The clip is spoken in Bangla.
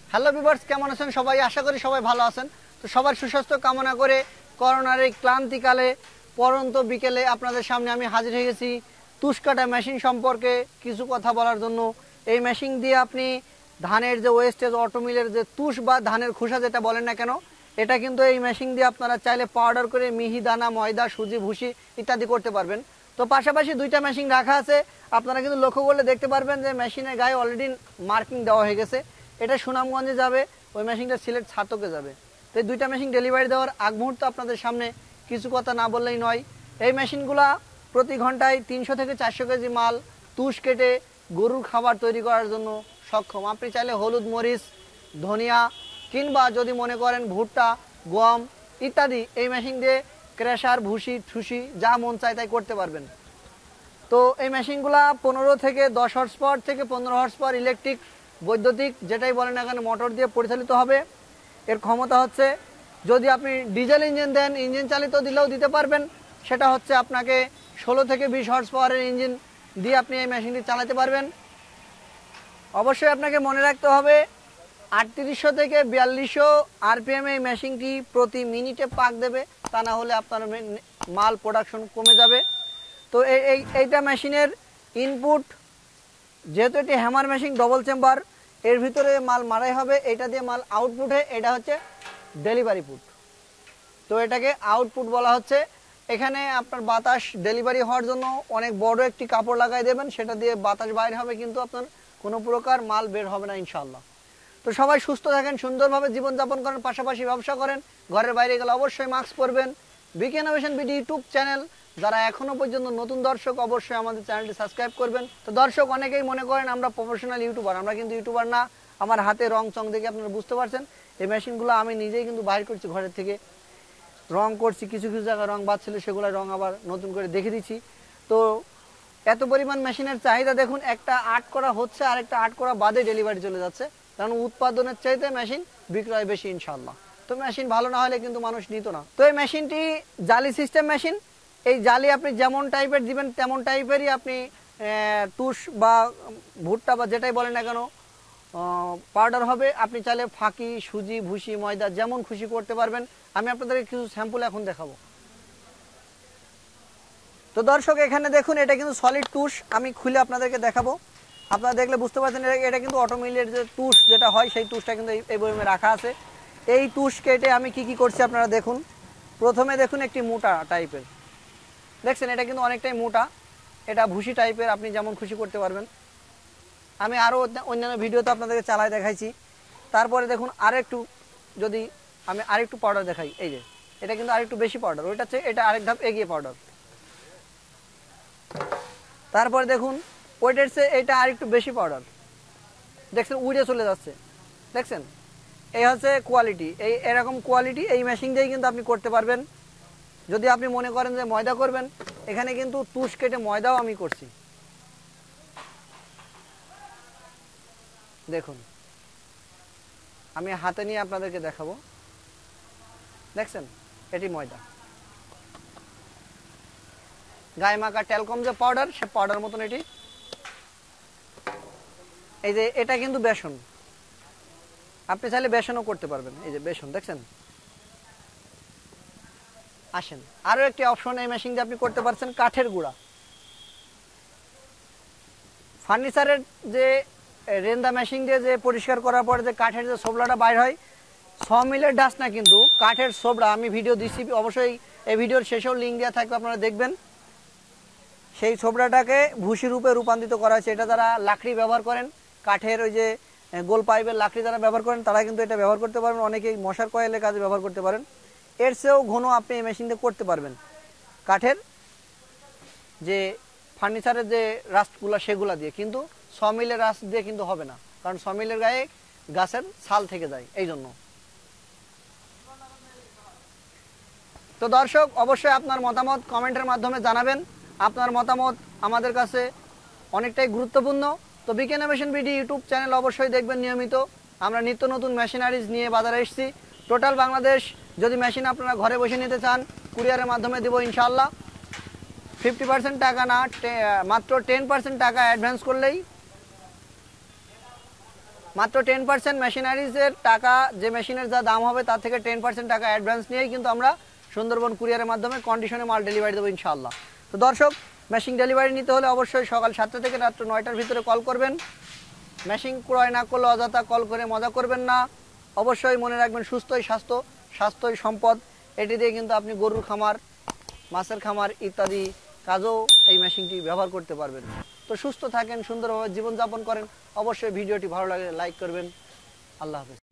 হ্যালো ভিউয়ার্স, কেমন আছেন সবাই? আশা করি সবাই ভালো আছেন। তো সবার সুস্বাস্থ্য কামনা করে করোনার এই ক্লান্তিকালে পরন্ত বিকেলে আপনাদের সামনে আমি হাজির হয়ে গেছি তুষ কাটা মেশিন সম্পর্কে কিছু কথা বলার জন্য। এই মেশিন দিয়ে আপনি ধানের যে ওয়েস্টেজ অটোমিলের যে তুষ বা ধানের খোসা যেটা বলেন না কেন, এটা কিন্তু এই মেশিন দিয়ে আপনারা চাইলে পাউডার করে মিহি দানা, ময়দা, সুজি, ভুসি ইত্যাদি করতে পারবেন। তো পাশাপাশি দুইটা মেশিন রাখা আছে। আপনারা কিন্তু লক্ষ্য করলে দেখতে পারবেন যে মেশিনের গায়ে অলরেডি মার্কিং দেওয়া হয়ে গেছে। এটা সুনামগঞ্জে যাবে, ওই মেশিনটা সিলেট ছাতকে যাবে। তো এই দুইটা মেশিন ডেলিভারি দেওয়ার আগ মুহূর্তে আপনাদের সামনে কিছু কথা না বললেই নয়। এই মেশিনগুলা প্রতি ঘন্টায় 300 থেকে 400 কেজি মাল তুষ কেটে গরুর খাবার তৈরি করার জন্য সক্ষম। আপনি চাইলে হলুদ, মরিচ, ধনিয়া কিংবা যদি মনে করেন ভুট্টা, গম ইত্যাদি এই মেশিন দিয়ে ক্রেশার, ভুসি, ঠুসি যা মন চায় তাই করতে পারবেন। তো এই মেশিনগুলা 15 থেকে 10 হর্স পাওয়ার থেকে 15 হর্স পাওয়ার ইলেকট্রিক, বৈদ্যুতিক যেটাই বলেন না কেন মোটর দিয়ে পরিচালিত হবে। এর ক্ষমতা হচ্ছে, যদি আপনি ডিজেল ইঞ্জিন দেন, ইঞ্জিন চালিত দিলেও দিতে পারবেন। সেটা হচ্ছে আপনাকে 16 থেকে 20 হর্স পাওয়ারের ইঞ্জিন দিয়ে আপনি এই মেশিনটি চালাতে পারবেন। অবশ্যই আপনাকে মনে রাখতে হবে 3800 থেকে 4200 আরপিএম এই মেশিনটি প্রতি মিনিটে পাক দেবে, তা না হলে আপনার মাল প্রোডাকশন কমে যাবে। তো এইটা মেশিনের ইনপুট, যেহেতু এটি হ্যামার মেশিন ডবল চেম্বার, এর ভিতরে মাল মারাই হবে, এটা দিয়ে মাল আউটপুট হয়, এটা হচ্ছে ডেলিভারি পুট। তো এটাকে আউটপুট বলা হচ্ছে। এখানে আপনার বাতাস ডেলিভারি হওয়ার জন্য অনেক বড় একটি কাপড় লাগাই দেবেন, সেটা দিয়ে বাতাস বাইরে হবে, কিন্তু আপনার কোনো প্রকার মাল বের হবে না ইনশাআল্লাহ। তো সবাই সুস্থ থাকেন, সুন্দরভাবে জীবনযাপন করেন, পাশাপাশি ব্যবসা করেন। ঘরের বাইরে গেলে অবশ্যই মাস্ক পরবেন। BKBD ইউটিউব চ্যানেল যারা এখনো পর্যন্ত নতুন দর্শক, অবশ্যই আমাদের চ্যানেলটি সাবস্ক্রাইব করবেন। তো দর্শক, অনেকেই মনে করেন আমরা প্রফেশনাল ইউটিউবার, আমরা কিন্তু ইউটিউবার না। আমার হাতে রং চং দেখে আপনারা বুঝতে পারছেন। এই মেশিনগুলো আমি নিজেই কিন্তু বাইর করছি ঘরের থেকে, রং করছি, কিছু কিছু জায়গায় রং বাদ ছিল সেগুলো রং আবার নতুন করে দেখে দিচ্ছি। তো এত পরিমাণ মেশিনের চাহিদা দেখুন, একটা আর্ট করা হচ্ছে আর একটা আর্ট করা বাদে ডেলিভারি চলে যাচ্ছে, কারণ উৎপাদনের চাইতে মেশিন বিক্রয় বেশি ইনশাআল্লাহ। তো মেশিন ভালো না হলে কিন্তু মানুষ নিত না। তো এই মেশিনটি জালি সিস্টেম মেশিন। এই জালি আপনি যেমন টাইপের দিবেন তেমন টাইপেরই আপনি তুষ বা ভুট্টা বা যেটাই বলেন না কেন পাউডার হবে। আপনি চাইলে ফাঁকি, সুজি, ভুসি, ময়দা যেমন খুশি করতে পারবেন। আমি আপনাদেরকে কিছু স্যাম্পল এখন দেখাবো। তো দর্শক, এখানে দেখুন, এটা কিন্তু সলিড তুষ। আমি খুলে আপনাদেরকে দেখাবো। আপনারা দেখলে বুঝতে পারছেন এটা কিন্তু অটোমিলের যে তুষ যেটা হয় সেই তুষটা কিন্তু এই বয়মে রাখা আছে। এই তুষ কেটে আমি কি করছি আপনারা দেখুন। প্রথমে দেখুন একটি মোটা টাইপের, দেখছেন এটা কিন্তু অনেকটাই মোটা, এটা ভুসি টাইপের, আপনি যেমন খুশি করতে পারবেন। আমি আরও অন্যান্য ভিডিওতে আপনাদেরকে চালায় দেখাইছি। তারপরে দেখুন আরেকটু, যদি আমি আরেকটু পাউডার দেখাই, এই যে এটা কিন্তু আরেকটু বেশি পাউডার, ওইটা হচ্ছে এটা আরেক ধাপ এগিয়ে পাউডার। তারপরে দেখুন ওইটার চেয়ে এটা আরেকটু বেশি পাউডার, দেখছেন উড়ে চলে যাচ্ছে, দেখছেন। এই হচ্ছে কোয়ালিটি, এরকম কোয়ালিটি এই মেশিন দিয়েই কিন্তু আপনি করতে পারবেন। যদি আপনি মনে করেন যে ময়দা করবেন, এখানে কিন্তু তুষ কেটে ময়দাও আমি করছি। দেখুন, আমি হাতে নিয়ে আপনাদেরকে দেখাবো, দেখছেন এটি ময়দা, গায়ে মাখা টেলকম যে পাউডার, সে পাউডার মতন এটি। এই যে এটা কিন্তু বেসন, আপনি চাইলে বেসনও করতে পারবেন। এই যে বেসন, দেখছেন। আসেন আরো একটি অপশন এই মেশিন দিয়ে আপনি করতে পারছেন, কাঠের গুঁড়া। ফার্নিচারের যে রেন্দা মেশিন দিয়ে যে পরিষ্কার করার পরে যে কাঠের যে সোবলাটা বাইর হয়, সমিলের ডাস্ট না, কিন্তু কাঠের সোবলা। আমি ভিডিও দিচ্ছি, অবশ্যই এই ভিডিওর শেষেও লিঙ্ক দেওয়া থাকবে, আপনারা দেখবেন। সেই সোবলাটাকে ভুসি রূপে রূপান্তরিত করা হয়েছে। এটা যারা লাকড়ি ব্যবহার করেন, কাঠের ওই যে গোল পাইপের লাকড়ি যারা ব্যবহার করেন, তারা কিন্তু এটা ব্যবহার করতে পারবেন। অনেকেই মশার কয়েলের কাজে ব্যবহার করতে পারেন। এর চেয়েও ঘন আপনি এই মেশিন দিয়ে করতে পারবেন। কাঠের যে ফার্নিচারের যে রাস্টগুলা সেগুলা দিয়ে, কিন্তু সমিলের রাস্ট দিয়ে কিন্তু হবে না, কারণ সমিলের গায়ে গাছের ছাল থেকে যায়, এই জন্য। তো দর্শক, অবশ্যই আপনার মতামত কমেন্টের মাধ্যমে জানাবেন। আপনার মতামত আমাদের কাছে অনেকটাই গুরুত্বপূর্ণ। তো BKBD ইউটিউব চ্যানেল অবশ্যই দেখবেন নিয়মিত। আমরা নিত্য নতুন মেশিনারিজ নিয়ে বাজারে এসেছি। টোটাল বাংলাদেশ যদি মেশিন আপনারা ঘরে বসে নিতে চান, কুরিয়ারের মাধ্যমে দেবো ইনশাআল্লাহ। 50% টাকা না, মাত্র 10% টাকা অ্যাডভান্স করলেই মাত্র 10% মেশিনারিজের টাকা, যে মেশিনের যা দাম হবে তার থেকে 10% টাকা অ্যাডভান্স নিয়েই কিন্তু আমরা সুন্দরবন কুরিয়ারের মাধ্যমে কন্ডিশনে মাল ডেলিভারি দেবো ইনশাআল্লাহ। তো দর্শক, মেশিন ডেলিভারি নিতে হলে অবশ্যই সকাল 7টা থেকে রাত্র 9টার ভিতরে কল করবেন। মেশিন ক্রয় না করলে অযথা কল করে মজা করবেন না। অবশ্যই মনে রাখবেন, সুস্থই স্বাস্থ্য, স্বাস্থ্যই সম্পদ। এটি দিয়ে কিন্তু আপনি গরুর খামার, মাছের খামার ইত্যাদি কাজেও এই মেশিনটি ব্যবহার করতে পারবেন। তো সুস্থ থাকেন, সুন্দরভাবে জীবনযাপন করেন। অবশ্যই ভিডিওটি ভালো লাগলে লাইক করবেন। আল্লাহ হাফেজ।